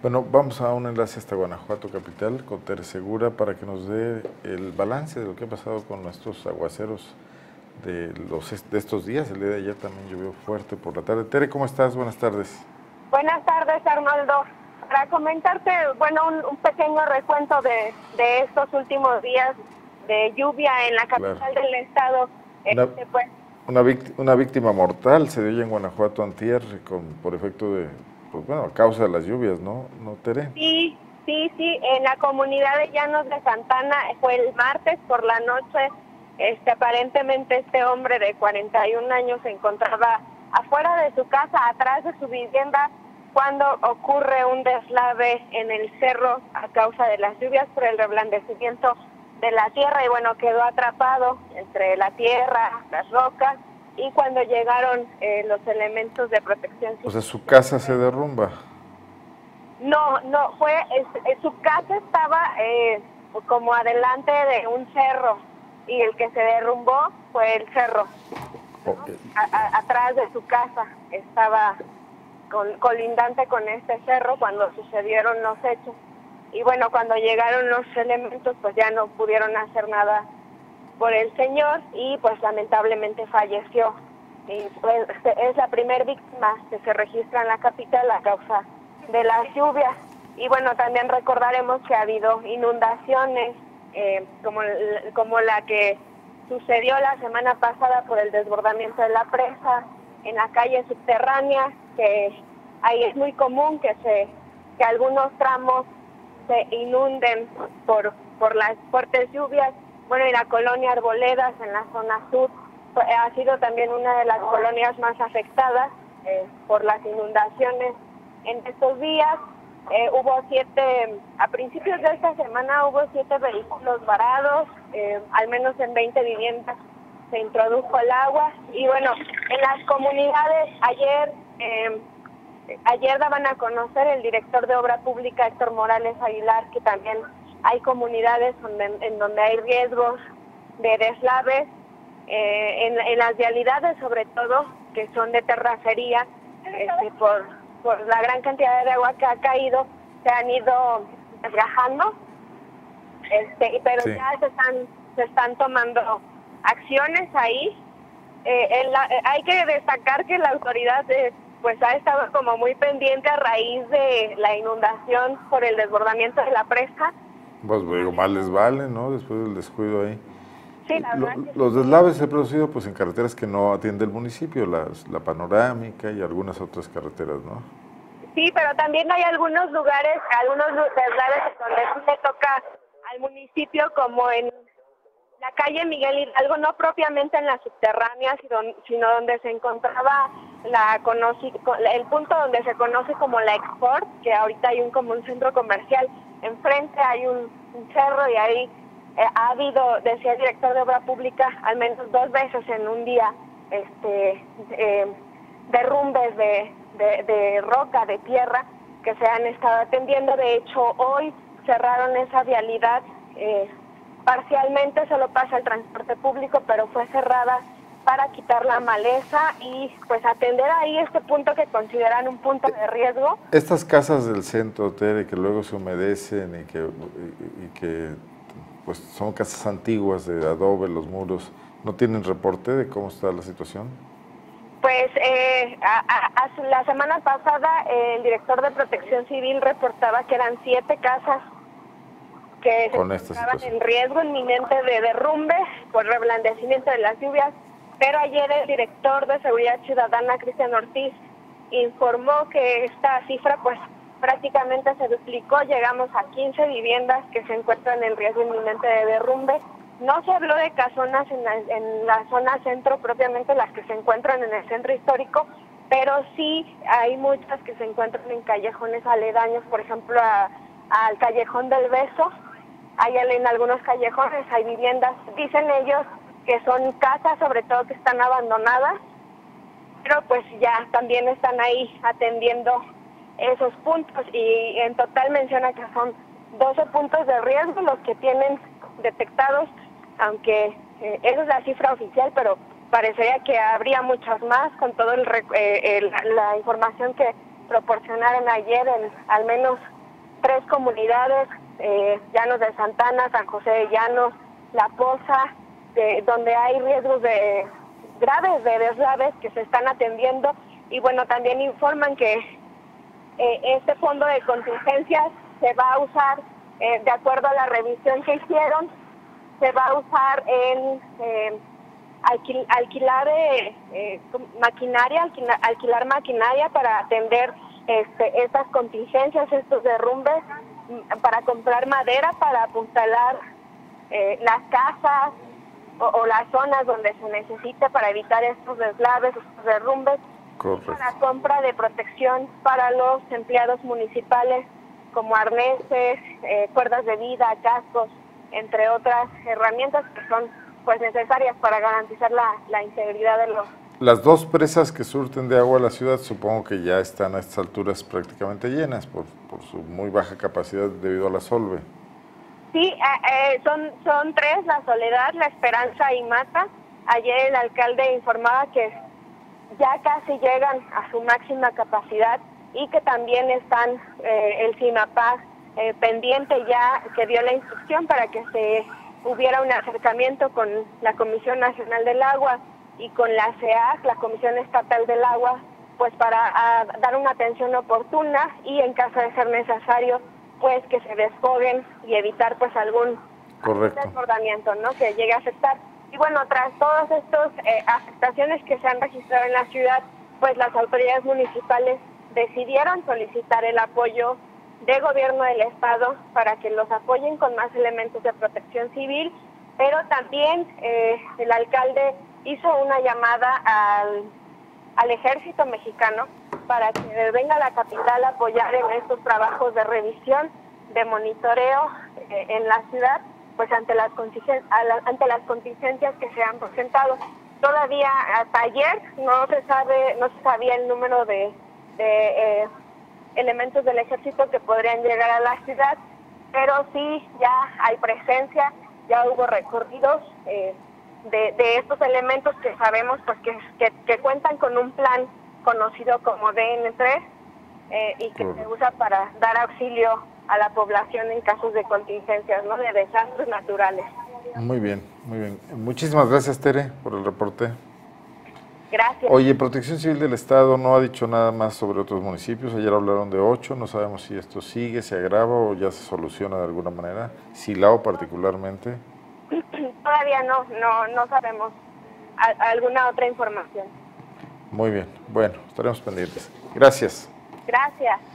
Bueno, vamos a un enlace hasta Guanajuato capital con Tere Segura para que nos dé el balance de lo que ha pasado con nuestros aguaceros de estos días. El día de ayer también llovió fuerte por la tarde. Tere, ¿cómo estás? Buenas tardes. Buenas tardes, Arnoldo. Para comentarte, bueno, un pequeño recuento de estos últimos días de lluvia en la capital Claro. del estado. Pues, Una víctima mortal se dio ya en Guanajuato antier por efecto de, pues bueno, a causa de las lluvias, ¿no, Tere? sí, en la comunidad de Llanos de Santana fue el martes por la noche. Aparentemente este hombre de 41 años se encontraba afuera de su casa, atrás de su vivienda, cuando ocurre un deslave en el cerro a causa de las lluvias por el reblandecimiento de la tierra y bueno, quedó atrapado entre la tierra, las rocas y cuando llegaron los elementos de protección civil. O sea, su casa se derrumba. No, su casa estaba como adelante de un cerro y el que se derrumbó fue el cerro. Okay. Atrás de su casa estaba colindante con este cerro cuando sucedieron los hechos. Y bueno, cuando llegaron los elementos, pues ya no pudieron hacer nada por el señor y pues lamentablemente falleció. Y pues es la primera víctima que se registra en la capital a causa de las lluvias. Y bueno, también recordaremos que ha habido inundaciones como la que sucedió la semana pasada por el desbordamiento de la presa en la calle subterránea, que ahí es muy común que algunos tramos se inunden por las fuertes lluvias. Bueno, y la colonia Arboledas en la zona sur ha sido también una de las colonias más afectadas por las inundaciones en estos días. A principios de esta semana hubo 7 vehículos varados, al menos en 20 viviendas se introdujo el agua. Y bueno, en las comunidades ayer daban a conocer el director de Obra Pública, Héctor Morales Aguilar, que también hay comunidades en donde hay riesgos de deslaves, en las vialidades sobre todo, que son de terracería, por la gran cantidad de agua que ha caído, se han ido desgajando, pero sí, ya se están tomando acciones ahí. Hay que destacar que la autoridad pues ha estado como muy pendiente a raíz de la inundación por el desbordamiento de la presa. Pues digo, más les vale, ¿no? Después del descuido ahí. Sí, la verdad que Los sí. deslaves se han producido pues en carreteras que no atiende el municipio, la panorámica y algunas otras carreteras, ¿no? Sí, pero también hay algunos deslaves donde sí le toca al municipio, como en la calle Miguel Hidalgo, no propiamente en la subterránea, sino donde se encontraba el punto donde se conoce como la Export, que ahorita hay como un centro comercial. Enfrente hay un cerro y ahí ha habido, decía el director de Obra Pública, al menos 2 veces en un día, derrumbes de roca, de tierra, que se han estado atendiendo. De hecho, hoy cerraron esa vialidad, parcialmente solo pasa el transporte público, pero fue cerrada para quitar la maleza y pues atender ahí este punto que consideran un punto de riesgo. Estas casas del centro, Tere, que luego se humedecen y que pues son casas antiguas de adobe, los muros, ¿no tienen reporte de cómo está la situación? Pues la semana pasada el director de Protección Civil reportaba que eran 7 casas que se estaban en riesgo inminente de derrumbe por reblandecimiento de las lluvias, pero ayer el director de Seguridad Ciudadana, Cristian Ortiz, informó que esta cifra pues prácticamente se duplicó. Llegamos a 15 viviendas que se encuentran en riesgo inminente de derrumbe. No se habló de casonas en la zona centro, propiamente las que se encuentran en el centro histórico, pero sí hay muchas que se encuentran en callejones aledaños, por ejemplo al Callejón del Beso. Hay en algunos callejones, hay viviendas, dicen ellos que son casas sobre todo que están abandonadas, pero pues ya también están ahí atendiendo esos puntos y en total menciona que son 12 puntos de riesgo los que tienen detectados, aunque esa es la cifra oficial, pero parecería que habría muchas más con todo la información que proporcionaron ayer en al menos 3 comunidades, Llanos de Santana, San José de Llanos, La Poza, donde hay riesgos graves de deslaves que se están atendiendo. Y bueno, también informan que este fondo de contingencias se va a usar, de acuerdo a la revisión que hicieron, se va a usar en alquilar maquinaria para atender estas contingencias, estos derrumbes, para comprar madera para apuntalar las casas o las zonas donde se necesita para evitar estos deslaves, estos derrumbes. Correcto. La compra de protección para los empleados municipales, como arneses, cuerdas de vida, cascos, entre otras herramientas que son pues necesarias para garantizar la integridad de los... Las 2 presas que surten de agua a la ciudad supongo que ya están a estas alturas prácticamente llenas por su muy baja capacidad debido a la solve. Sí, son 3, La Soledad, La Esperanza y Mata. Ayer el alcalde informaba que ya casi llegan a su máxima capacidad y que también están el CIMAPAC pendiente ya, que dio la instrucción para que se hubiera un acercamiento con la Comisión Nacional del Agua y con la CEAC, la Comisión Estatal del Agua, pues para dar una atención oportuna y en caso de ser necesario, pues que se desfoguen y evitar pues algún desbordamiento, ¿no?, que llegue a afectar. Y bueno, tras todas estas afectaciones que se han registrado en la ciudad, pues las autoridades municipales decidieron solicitar el apoyo de gobierno del estado para que los apoyen con más elementos de protección civil, pero también el alcalde hizo una llamada al ejército mexicano para que venga a la capital a apoyar en estos trabajos de revisión, de monitoreo en la ciudad, pues ante las contingencias que se han presentado. Todavía hasta ayer no se sabía el número de elementos del ejército que podrían llegar a la ciudad, pero sí ya hay presencia, ya hubo recorridos de estos elementos que sabemos pues que cuentan con un plan conocido como DN3 y que se usa para dar auxilio a la población en casos de contingencias, ¿no?, de desastres naturales. Muy bien, muy bien. Muchísimas gracias, Tere, por el reporte. Gracias. Oye, Protección Civil del Estado no ha dicho nada más sobre otros municipios. Ayer hablaron de 8, no sabemos si esto sigue, se agrava o ya se soluciona de alguna manera. Silao particularmente. Todavía no sabemos alguna otra información. Muy bien, bueno, estaremos pendientes. Gracias. Gracias.